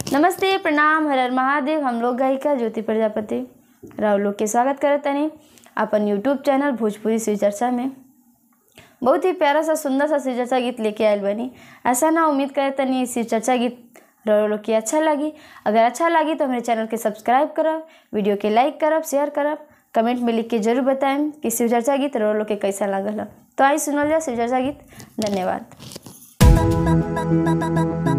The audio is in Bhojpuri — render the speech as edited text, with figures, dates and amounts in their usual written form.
नमस्ते, प्रणाम, हर हर महादेव। हम लोग गायिका ज्योति प्रजापति राव लोग के स्वागत करत तनी अपन यूट्यूब चैनल भोजपुरी शिव चर्चा में। बहुत ही प्यारा सा सुंदर सा शिव चर्चा गीत लेके आयल बनी। ऐसा ना उम्मीद करे तनी शिव चर्चा गीत राव लोग के अच्छा लगी। अगर अच्छा लगी तो हमारे चैनल के सब्सक्राइब करब, वीडियो के लाइक करब, शेयर करब, कमेंट में लिख के जरूर बताएं कि शिव चर्चा गीत राव लोग के कैसा लागल। तो आई सुनल जाए शिव चर्चा गीत। धन्यवाद।